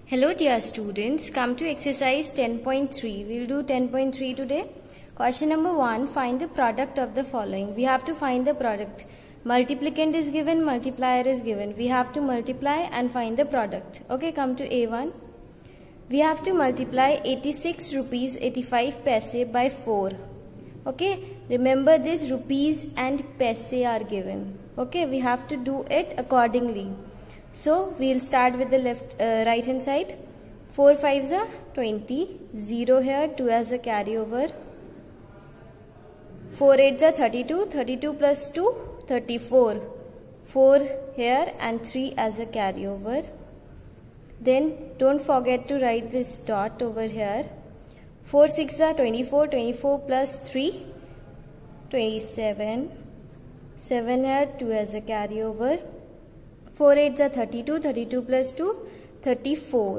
Hello dear students, come to exercise 10.3. We will do 10.3 today. Question number 1, find the product of the following. We have to find the product. Multiplicand is given, multiplier is given. We have to multiply and find the product. Okay, come to A1. We have to multiply 86 rupees 85 paise by 4. Okay, remember this rupees and paise are given. Okay, we have to do it accordingly. So we'll start with the right hand side. 4 5s are 20, 0 here, 2 as a carryover. 4 8s are 32, 32 plus 2, 34. 4 here and 3 as a carryover. Then don't forget to write this dot over here. 4 6 are 24, 24 plus 3, 27. 7 here, 2 as a carryover. 4 8s are 32, 32 plus 2, 34.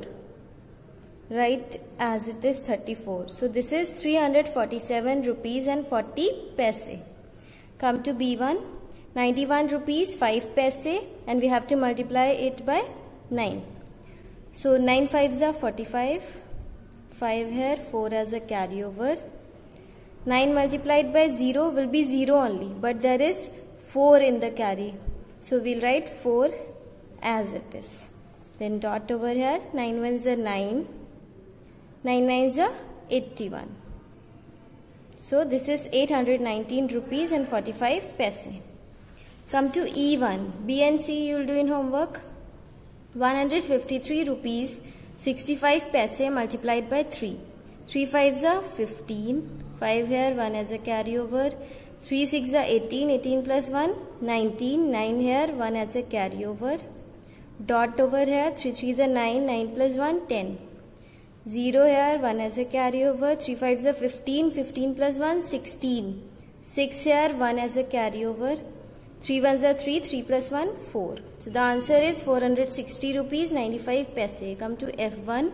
Write as it is 34. So this is 347 rupees and 40 paise. Come to B1, 91 rupees 5 paise and we have to multiply it by 9. So 9 5s are 45, 5 here, 4 as a carryover. 9 multiplied by 0 will be 0 only, but there is 4 in the carry. So we'll write 4 as it is. Then dot over here, 9 1s are 9, 9 9s are 81. So this is 819 rupees and 45 paise. Come to E1, B and C you will do in homework. 153 rupees 65 paise multiplied by 3. 3 5s are 15, 5 here, 1 as a carryover. 3 6 are 18, 18 plus 1, 19, 9 here, 1 as a carryover. Dot over here, 3 3s are 9, 9 plus 1, 10. 0 here, 1 as a carryover. 3 5s are 15, 15 plus 1, 16. 6 here, 1 as a carryover. 3 1s are 3, 3 plus 1, 4. So the answer is 460 rupees 95 paise. Come to F1.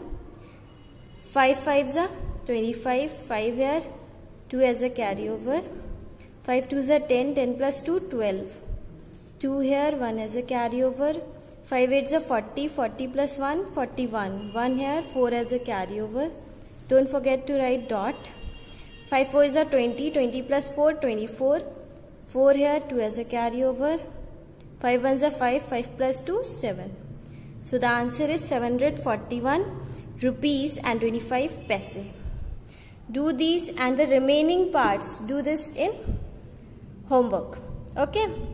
5 5s are 25, 5 here, 2 as a carryover. 5 2s are 10, 10 plus 2, 12. 2 here, 1 as a carryover. 5 8s are 40, 40 plus 1, 41. 1 here, 4 as a carryover. Don't forget to write dot. 5 4s are 20, 20 plus 4, 24. 4 here, 2 as a carryover. 5 1s are 5, 5 plus 2, 7. So the answer is 741 rupees and 25 paise. Do these and the remaining parts, do this in homework. Okay.